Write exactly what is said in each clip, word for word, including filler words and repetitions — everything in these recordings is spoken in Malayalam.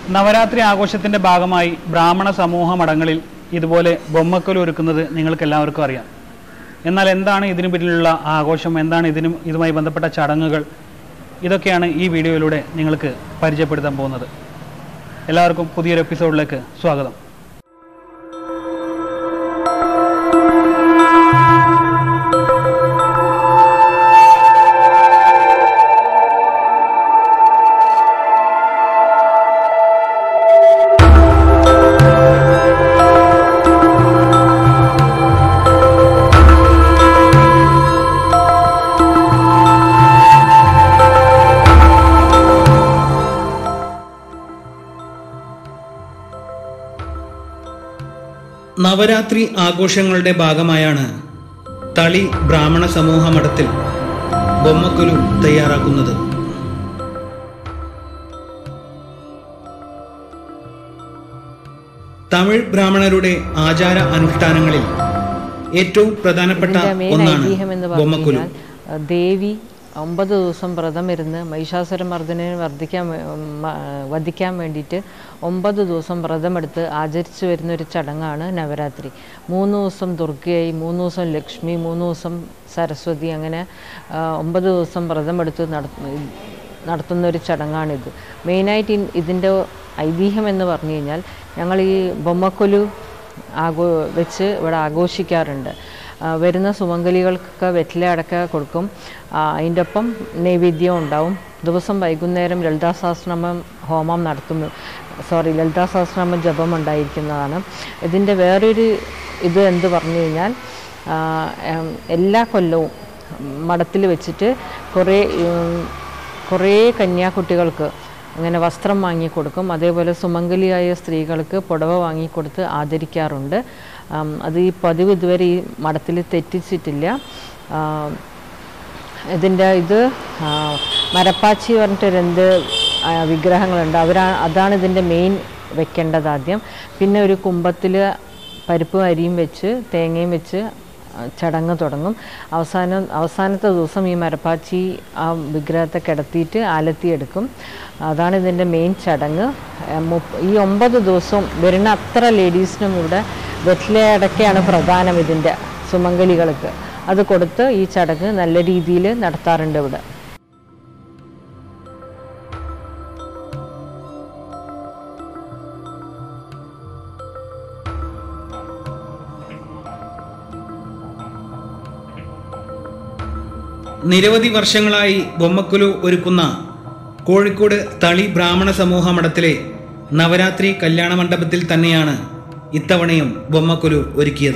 നവരാത്രി ആഘോഷത്തിൻ്റെ ഭാഗമായി ബ്രാഹ്മണ സമൂഹ മഠങ്ങളിൽ ഇതുപോലെ ബൊമ്മക്കൊലു ഒരുക്കുന്നത് നിങ്ങൾക്ക് എല്ലാവർക്കും അറിയാം. എന്നാൽ എന്താണ് ഇതിനു പിന്നിലുള്ള ആഘോഷം, എന്താണ് ഇതിനും ഇതുമായി ബന്ധപ്പെട്ട ചടങ്ങുകൾ, ഇതൊക്കെയാണ് ഈ വീഡിയോയിലൂടെ നിങ്ങൾക്ക് പരിചയപ്പെടുത്താൻ പോകുന്നത്. എല്ലാവർക്കും പുതിയൊരു എപ്പിസോഡിലേക്ക് സ്വാഗതം. നവരാത്രി ആഘോഷങ്ങളുടെ ഭാഗമായാണ് തളി ബ്രാഹ്മണ സമൂഹ മഠത്തിൽ ബൊമ്മക്കൊലു തയ്യാറാക്കുന്നത്. തമിഴ് ബ്രാഹ്മണരുടെ ആചാര അനുഷ്ഠാനങ്ങളിൽ ഏറ്റവും പ്രധാനപ്പെട്ട ഒന്നാണ് ബൊമ്മക്കൊലു. ദേവി ഒമ്പത് ദിവസം വ്രതം ഇരുന്ന് മഹിഷാസുരമർദ്ദനെ വർദ്ധിക്കാൻ വധിക്കാൻ വേണ്ടിയിട്ട് ഒമ്പത് ദിവസം വ്രതമെടുത്ത് ആചരിച്ചു വരുന്നൊരു ചടങ്ങാണ് നവരാത്രി. മൂന്ന് ദിവസം ദുർഗയായി, മൂന്ന് ദിവസം ലക്ഷ്മി, മൂന്ന് ദിവസം സരസ്വതി, അങ്ങനെ ഒമ്പത് ദിവസം വ്രതമെടുത്ത് നടത്തുന്നൊരു ചടങ്ങാണിത്. മെയിനായിട്ട് ഇതിൻ്റെ ഐതിഹ്യം എന്ന് പറഞ്ഞു കഴിഞ്ഞാൽ, ഞങ്ങൾ ഈ ബൊമ്മക്കൊലു ആഘോ വെച്ച് ഇവിടെ ആഘോഷിക്കാറുണ്ട്. വരുന്ന സുമംഗലികൾക്കൊക്കെ വെറ്റില അടക്ക കൊടുക്കും. അതിൻ്റെ ഒപ്പം നൈവേദ്യം ഉണ്ടാവും. ദിവസം വൈകുന്നേരം ലളിതാ സഹസ്രനാമം ഹോമം നടത്തും സോറി ലളിതാ സഹസ്രനാമം ജപം ഉണ്ടായിരിക്കുന്നതാണ്. ഇതിൻ്റെ വേറൊരു ഇത് എന്ത് പറഞ്ഞു കഴിഞ്ഞാൽ, എല്ലാ കൊല്ലവും മഠത്തിൽ വെച്ചിട്ട് കുറേ കുറേ കന്യാകുട്ടികൾക്ക് അങ്ങനെ വസ്ത്രം വാങ്ങിക്കൊടുക്കും. അതേപോലെ സുമംഗലിയായ സ്ത്രീകൾക്ക് പുടവ വാങ്ങിക്കൊടുത്ത് ആദരിക്കാറുണ്ട്. അത് ഈ പതിവ് ഇതുവരെ ഈ മഠത്തിൽ തെറ്റിച്ചിട്ടില്ല. ഇതിൻ്റെ ഇത് മരപ്പാച്ചി പറഞ്ഞിട്ട് രണ്ട് വിഗ്രഹങ്ങളുണ്ട്. അവരാ അതാണ് ഇതിൻ്റെ മെയിൻ വെക്കേണ്ടത് ആദ്യം. പിന്നെ ഒരു കുംഭത്തിൽ പരിപ്പും അരിയും വെച്ച് തേങ്ങയും വെച്ച് ചടങ്ങ് തുടങ്ങും. അവസാനം അവസാനത്തെ ദിവസം ഈ മരപ്പാച്ചി ആ വിഗ്രഹത്തെ കിടത്തിയിട്ട് ആലത്തിയെടുക്കും. അതാണ് ഇതിൻ്റെ മെയിൻ ചടങ്ങ്. ഈ ഒമ്പത് ദിവസവും വരുന്ന അത്ര ലേഡീസിനും ഇവിടെ വെറ്റിലയടക്കയാണ് പ്രധാനം ഇതിൻ്റെ സുമംഗലികൾക്ക്. അത് കൊടുത്ത് ഈ ചടങ്ങ് നല്ല രീതിയിൽ നടത്താറുണ്ട് ഇവിടെ. നിരവധി വർഷങ്ങളായി ബൊമ്മക്കൊലു ഒരുക്കുന്ന കോഴിക്കോട് തളി ബ്രാഹ്മണ സമൂഹ മഠത്തിലെ നവരാത്രി കല്യാണ മണ്ഡപത്തിൽ തന്നെയാണ് ഇത്തവണയും ബൊമ്മക്കൊലു ഒരുക്കിയത്.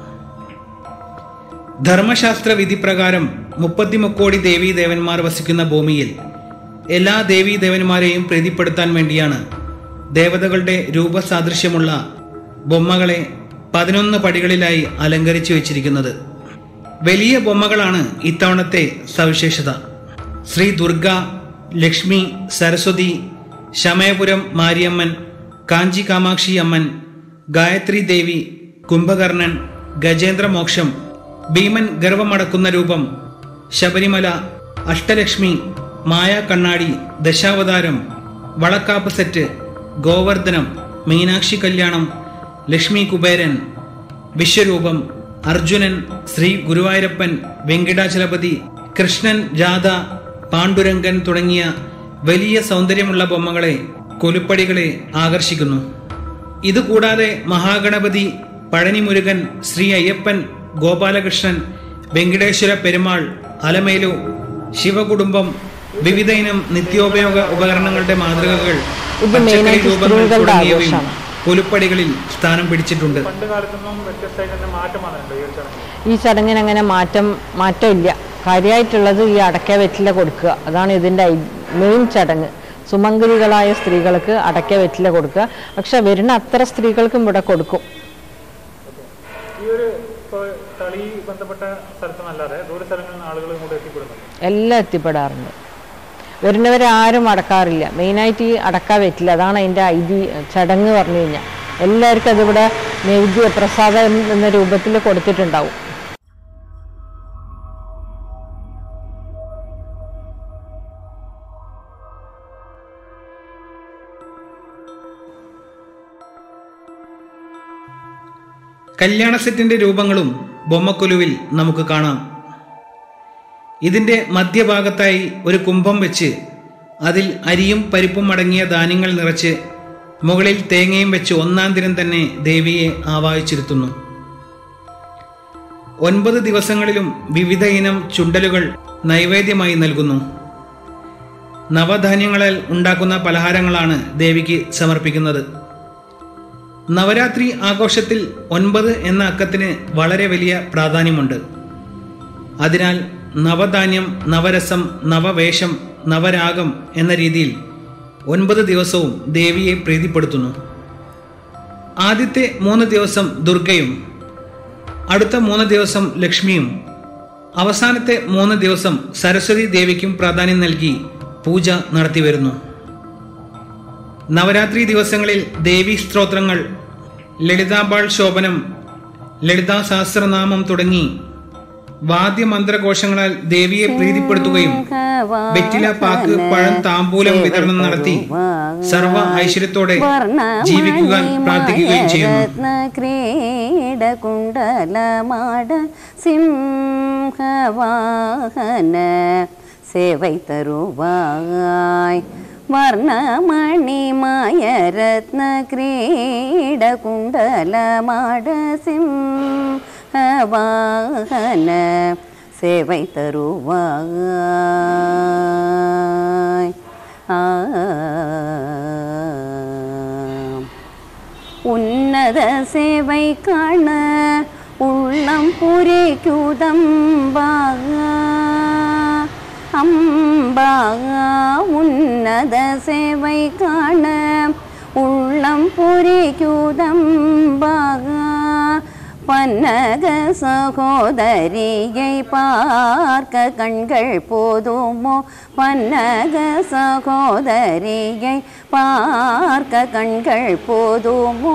ധർമ്മശാസ്ത്ര വിധി പ്രകാരം മുപ്പത്തിമുക്കോടി ദേവീ ദേവന്മാർ വസിക്കുന്ന ഭൂമിയിൽ എല്ലാ ദേവീ ദേവന്മാരെയും പ്രീതിപ്പെടുത്താൻ വേണ്ടിയാണ് ദേവതകളുടെ രൂപസാദൃശ്യമുള്ള ബൊമ്മകളെ പതിനൊന്ന് പടികളിലായി അലങ്കരിച്ചു വെച്ചിരിക്കുന്നത്. വലിയ ബൊമ്മകളാണ് ഇത്തവണത്തെ സവിശേഷത. ശ്രീ ദുർഗ, ലക്ഷ്മി, സരസ്വതി, ശമയപുരം മാരിയമ്മൻ, കാഞ്ചി കാമാക്ഷി അമ്മൻ, ഗായത്രി ദേവി, കുംഭകർണൻ, ഗജേന്ദ്രമോക്ഷം, ഭീമൻ ഗർവമടക്കുന്ന രൂപം, ശബരിമല, അഷ്ടലക്ഷ്മി, മായ കണ്ണാടി, ദശാവതാരം, വളക്കാപ്പ് സെറ്റ്, ഗോവർദ്ധനം, മീനാക്ഷി കല്യാണം, ലക്ഷ്മി കുബേരൻ, വിശ്വരൂപം, അർജുനൻ, ശ്രീ ഗുരുവായൂരപ്പൻ, വെങ്കിടാചലപതി, കൃഷ്ണൻ, രാധ, പാണ്ഡുരംഗൻ തുടങ്ങിയ വലിയ സൗന്ദര്യമുള്ള ബൊമ്മകളെ കൊലുപ്പടികളെ ആകർഷിക്കുന്നു. ഇതുകൂടാതെ മഹാഗണപതി, പഴനി മുരുകൻ, ശ്രീ അയ്യപ്പൻ, ഗോപാലകൃഷ്ണൻ, വെങ്കടേശ്വര പെരുമാൾ, അലമേലു, ശിവകുടുംബം, വിവിധ ഇനം നിത്യോപയോഗ ഉപകരണങ്ങളുടെ മാതൃകകൾ, പച്ചക്കറി രൂപങ്ങൾ തുടങ്ങിയവയും കൊലുപ്പടികളിൽ സ്ഥാനം പിടിച്ചിട്ടുണ്ട്. ഈ ചടങ്ങിന് അങ്ങനെ മാറ്റം മാറ്റമില്ല. കാര്യമായിട്ടുള്ളത് ഈ അടക്ക വെറ്റില കൊടുക്കുക, അതാണ് ഇതിൻ്റെ മെയിൻ ചടങ്ങ്. സുമംഗലികളായ സ്ത്രീകൾക്ക് അടക്ക വെറ്റില കൊടുക്കുക. പക്ഷെ വരുന്ന അത്ര സ്ത്രീകൾക്കും ഇവിടെ കൊടുക്കും. എല്ലാം എത്തിപ്പെടാറുണ്ട്. വരുന്നവരാരും അടക്കാറില്ല. മെയിനായിട്ട് ഈ അടക്ക വെറ്റില്ല, അതാണ് അതിൻ്റെ ഐതി ചടങ്ങ് പറഞ്ഞു കഴിഞ്ഞാൽ. എല്ലാവർക്കും അതിവിടെ നൈവേദ്യ പ്രസാദം എന്ന രൂപത്തിൽ കൊടുത്തിട്ടുണ്ടാവും. കല്യാണ സെറ്റിന്റെ രൂപങ്ങളും ബൊമ്മക്കൊലുവിൽ നമുക്ക് കാണാം. ഇതിന്റെ മധ്യഭാഗത്തായി ഒരു കുംഭം വെച്ച് അതിൽ അരിയും പരിപ്പും അടങ്ങിയ ധാന്യങ്ങൾ നിറച്ച് മുകളിൽ തേങ്ങയും വെച്ച് ഒന്നാം ദിനം തന്നെ ദേവിയെ ആവാഹിച്ചിരുത്തുന്നു. ഒൻപത് ദിവസങ്ങളിലും വിവിധ ഇനം ചുണ്ടലുകൾ നൈവേദ്യമായി നൽകുന്നു. നവധാന്യങ്ങളാൽ ഉണ്ടാക്കുന്ന പലഹാരങ്ങളാണ് ദേവിക്ക് സമർപ്പിക്കുന്നത്. നവരാത്രി ആഘോഷത്തിൽ ഒൻപത് എന്ന അക്കത്തിന് വളരെ വലിയ പ്രാധാന്യമുണ്ട്. അതിനാൽ നവധാന്യം, നവരസം, നവവേഷം, നവരാഗം എന്ന രീതിയിൽ ഒൻപത് ദിവസവും ദേവിയെ പ്രീതിപ്പെടുത്തുന്നു. ആദ്യത്തെ മൂന്ന് ദിവസം ദുർഗയും അടുത്ത മൂന്ന് ദിവസം ലക്ഷ്മിയും അവസാനത്തെ മൂന്ന് ദിവസം സരസ്വതി ദേവിക്കും പ്രാധാന്യം നൽകി പൂജ നടത്തിവരുന്നു. നവരാത്രി ദിവസങ്ങളിൽ ദേവീ സ്തോത്രങ്ങൾ, ലളിതാംബാൾ ശോഭനം, ലളിതാ സഹസ്രനാമം തുടങ്ങി വാദ്യമന്ത്രഘോഷങ്ങളാൽ ദേവിയെ പ്രീതിപ്പെടുത്തുകയും വെറ്റില, പാക്ക്, പഴം, താമ്പൂലം വിതരണം നടത്തി സർവ ഐശ്വര്യത്തോടെ ജീവിക്കുവാൻ പ്രാർത്ഥിക്കുകയും ചെയ്യുന്നു. சேவை தருவாய் വർണ്ണമണിമായ രത്ന ക്രീഡ കുണ്ടലമാട സിംഹവാഹന സേവൈ തരുവായ്. ഉന്നത സേവൈ കാണ ഉള്ളം പുരയ്ക്കുതമ്പാ അമ്പാ. ഉന്നത സേവൈ കാണ ഉള്ളം പുരയ്ക്കുതമ്പാ. പന്നക സഹോദരിயை பார்க்க கண்கள் போதுமோ. பன்னக சகோதரியை பார்க்க கண்கள் போதுமோ.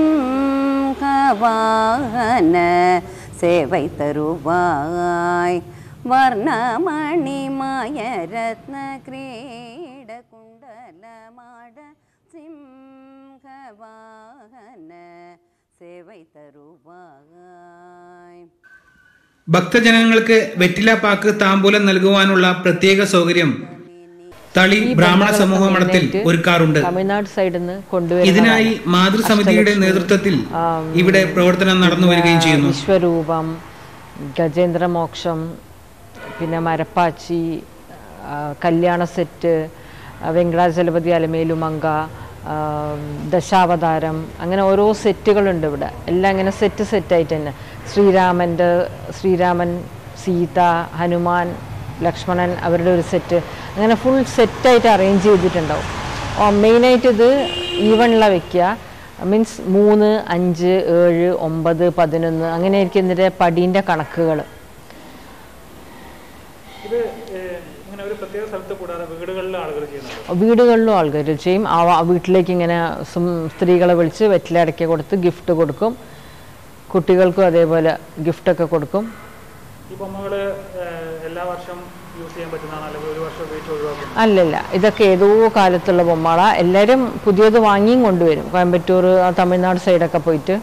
சிம்ஹவாகன சேவை தருவாய். വർണ്ണമണിമായ രത്ന ക്രീഡ കുണ്ടലമാട സിംഹവാഹന സേവൈ തരുവായ്. ഭക്തജനങ്ങൾക്ക് വെറ്റില, പാക്ക്, താമ്പൂലം നൽകുവാനുള്ള പ്രത്യേക സൗകര്യം തളി ബ്രാഹ്മണ സമൂഹ മഠത്തിൽ ഒരുക്കാറുണ്ട്. തമിഴ്നാട് സൈഡിൽ നിന്ന് കൊണ്ടുവരുന്ന ഇതിനായി മാതൃസമിതിയുടെ നേതൃത്വത്തിൽ ഇവിടെ പ്രവർത്തനം നടന്നു വരികയും ചെയ്യുന്നു. വിശ്വരൂപം, ഗജേന്ദ്രമോക്ഷം, പിന്നെ മരപ്പാച്ചി, കല്യാണ സെറ്റ്, വെങ്കടാചലപതി അലമേലുമങ്ക, ദശാവതാരം, അങ്ങനെ ഓരോ സെറ്റുകളുണ്ട് ഇവിടെ. എല്ലാം ഇങ്ങനെ സെറ്റ് സെറ്റായിട്ട് തന്നെ. ശ്രീരാമൻ്റെ ശ്രീരാമൻ, സീത, ഹനുമാൻ, ലക്ഷ്മണൻ, അവരുടെ ഒരു സെറ്റ്, അങ്ങനെ ഫുൾ സെറ്റായിട്ട് അറേഞ്ച് ചെയ്തിട്ടുണ്ടാവും. മെയിനായിട്ട് ഇത് ഈവണിലാണ് വെക്കുക. മീൻസ് മൂന്ന്, അഞ്ച്, ഏഴ്, ഒമ്പത്, പതിനൊന്ന്, അങ്ങനെയായിരിക്കും ഇതിൻ്റെ പടീൻ്റെ കണക്കുകൾ. വീടുകളിലും ആൾക്കാർ ചെയ്യും. ആ വീട്ടിലേക്ക് ഇങ്ങനെ സ്ത്രീകളെ വിളിച്ച് വെറ്റിലടക്കി കൊടുത്ത് ഗിഫ്റ്റ് കൊടുക്കും. കുട്ടികൾക്കും അതേപോലെ ഗിഫ്റ്റൊക്കെ കൊടുക്കും. അല്ലല്ല, ഇതൊക്കെ ഏതോ കാലത്തുള്ള ബൊമ്മകളാ. എല്ലാവരും പുതിയത് വാങ്ങിയും കൊണ്ടുവരും. കോയമ്പത്തൂർ, തമിഴ്നാട് സൈഡൊക്കെ പോയിട്ട്.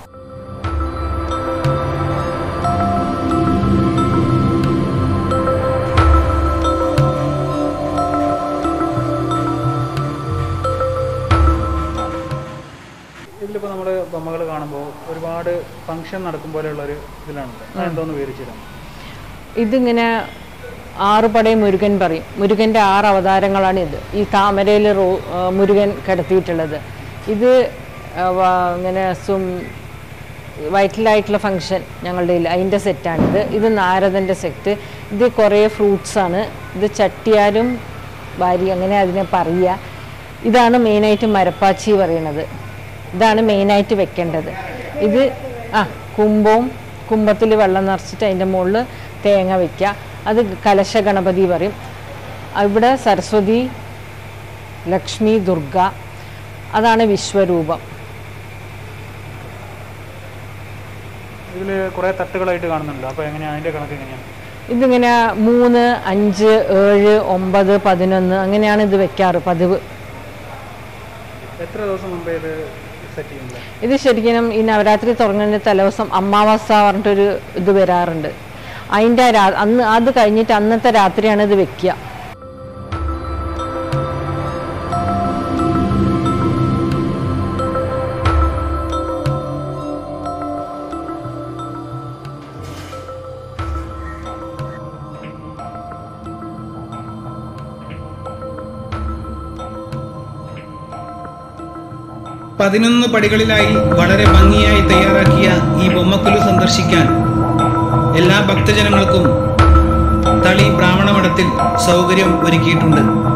ഇതിലിപ്പോൾ നമ്മൾ ബൊമ്മകൾ കാണുമ്പോൾ ഒരുപാട് ഫംഗ്ഷൻ നടക്കും പോലെയുള്ളൊരു ഇതിലാണ്. എന്തോന്ന് വിവരിച്ചിടാം. ഇതിങ്ങനെ ആറ് പടയും മുരുകൻ പറയും. മുരുകൻ്റെ ആറ് അവതാരങ്ങളാണ് ഇത്. ഈ താമരയിൽ റോ മുരുകൻ കിടത്തിയിട്ടുള്ളത്. ഇത് ഇങ്ങനെ സും വൈറ്റലായിട്ടുള്ള ഫങ്ഷൻ ഞങ്ങളുടെ അതിൻ്റെ സെറ്റാണിത്. ഇത് നാരദൻ്റെ സെറ്റ്. ഇത് കുറേ ഫ്രൂട്ട്സാണ്. ഇത് ചട്ടിയാലും വാരി അങ്ങനെ അതിനെ പറയുക. ഇതാണ് മെയിനായിട്ട് മരപ്പാച്ചി പറയണത്. ഇതാണ് മെയിനായിട്ട് വെക്കേണ്ടത്. ഇത് ആ കുംഭവും കുംഭത്തിൽ വെള്ളം നിറച്ചിട്ട് അതിൻ്റെ മുകളിൽ തേങ്ങ വയ്ക്കുക. അത് കലശ ഗണപതി പറയും. ഇവിടെ സരസ്വതി, ലക്ഷ്മി, ദുർഗ, അതാണ് വിശ്വരൂപം. ഇതിൽ കുറേ തട്ടുകളായിട്ട് കാണുന്നുണ്ട്. അപ്പോൾ എങ്ങനെയാണ് അതിൻ്റെ കണക്ക് എങ്ങനെയാണ്? ഇതിങ്ങനെ മൂന്ന്, അഞ്ച്, ഏഴ്, ഒമ്പത്, പതിനൊന്ന് അങ്ങനെയാണ് ഇത് വെക്കാറ് പതിവ്. എത്ര ദിവസം മുമ്പേ ഇത് സെറ്റ് ചെയ്യുന്നത്? ഇത് ശരിക്കും ഈ നവരാത്രി തുടങ്ങുന്ന തലേദിവസം അമാവാസ പറഞ്ഞിട്ടൊരു ഇത് വരാറുണ്ട്. അതിൻ്റെ അന്ന് അത് കഴിഞ്ഞിട്ട് അന്നത്തെ രാത്രിയാണ് ഇത് വെക്കുക. പതിനൊന്ന് പടികളിലായി വളരെ ഭംഗിയായി തയ്യാറാക്കിയ ഈ ബൊമ്മക്കൊലു സന്ദർശിക്കാൻ എല്ലാ ഭക്തജനങ്ങൾക്കും തളി ബ്രാഹ്മണ മഠത്തിൽ സൗകര്യം ഒരുക്കിയിട്ടുണ്ട്.